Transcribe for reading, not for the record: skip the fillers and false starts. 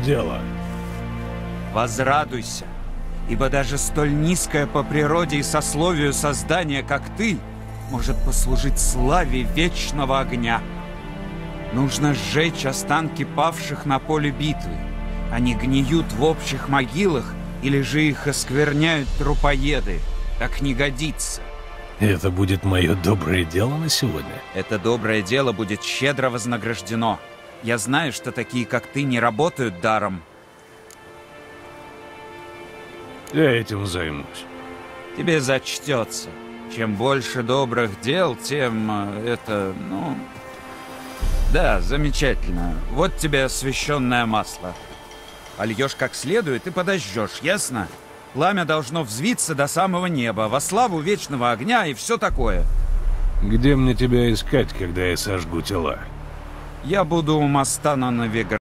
дело. Возрадуйся, ибо даже столь низкое по природе и сословию создание, как ты, может послужить славе вечного огня. Нужно сжечь останки павших на поле битвы. Они гниют в общих могилах, или же их оскверняют трупоеды. Так не годится. Это будет мое доброе дело на сегодня? Это доброе дело будет щедро вознаграждено. Я знаю, что такие, как ты, не работают даром. Я этим займусь. Тебе зачтется. Чем больше добрых дел, тем Да, замечательно. Вот тебе освященное масло. Польешь как следует и подожжешь, ясно? Пламя должно взвиться до самого неба, во славу вечного огня и все такое. Где мне тебя искать, когда я сожгу тела? Я буду у моста на Новиград.